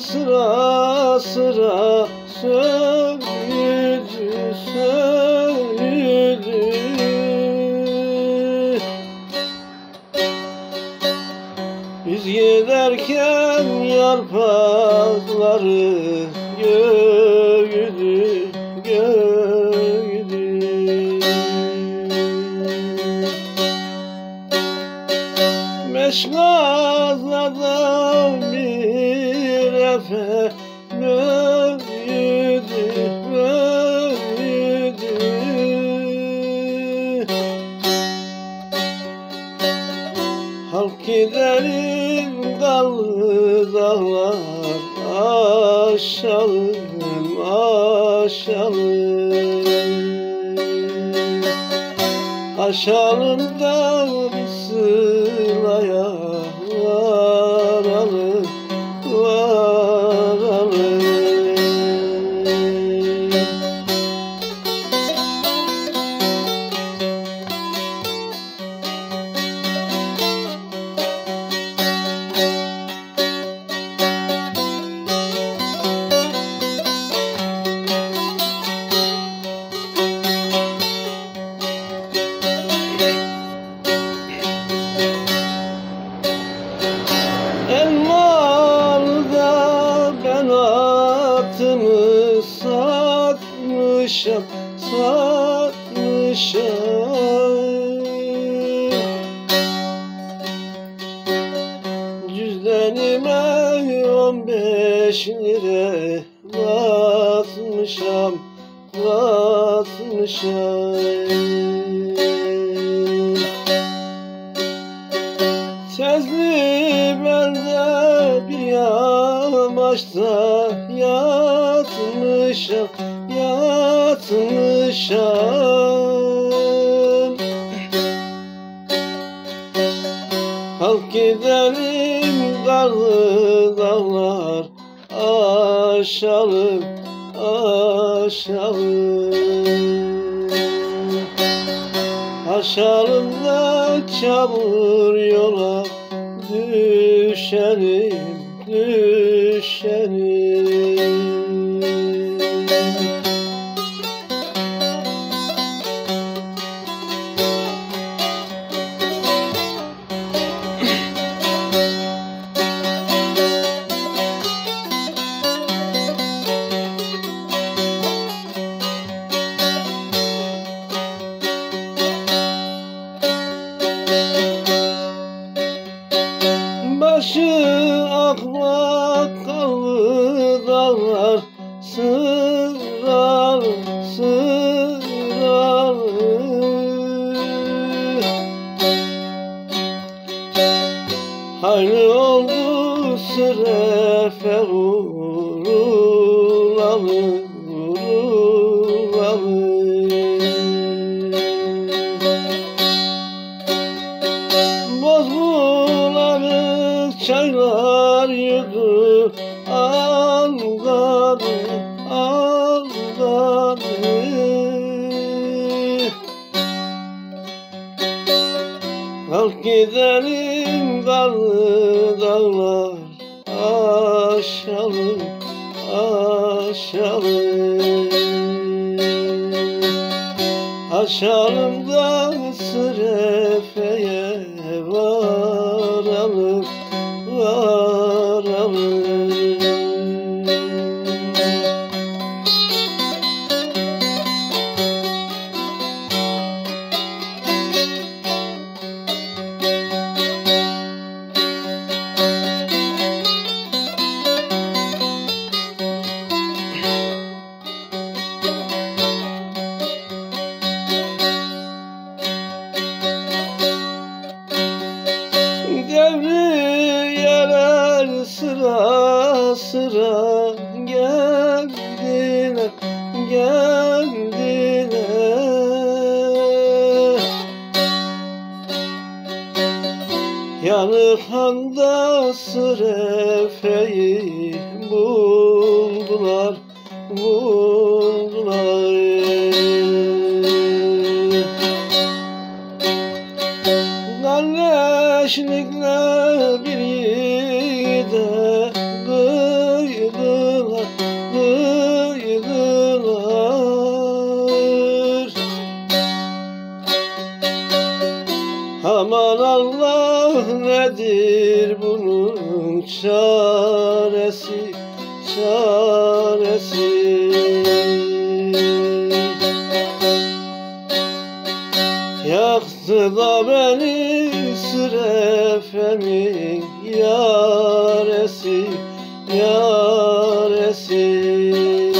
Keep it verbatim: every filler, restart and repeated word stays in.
sıra sıra söyledi, söyledi. Biz giderken yarpakları göğüdü, göğüdü. Meşgazada bir efe böyüdü, böyüdü. Halk giderim dallı dağlar aşalım, aşalım. Aşalım da bir sılaya varalım, varalım. Elmalı'da ben atımı satmışam, satmışam. Cüzdanıma on beş lira batmışam, batmışam. Sezli belde bir yamaçta yatmışam, yatmışam. Halk gidelim karlı dağlar aşalım, aşalım. Aşalım da çamur yola düşerim, düşerim. Başı akmak kallı dağlar sıralı, sıralı. Hayli oldu sürefe vurulalı, vurulalı. Bozbulanık çaylar yudu aldadı, aldadı. Kalk gidelim karlı dağlar aşalım, aşalım. Aşalım da sırefeye varalım, varalım. Devriyeler sıra sıra geldiler, geldiler. Yanık handa sırefeyi buldular, buldular. Kardeşlikle bir yiğide nedir bunun çaresi, çaresi? Yaktı da beni sürefemin yaresi, yaresi.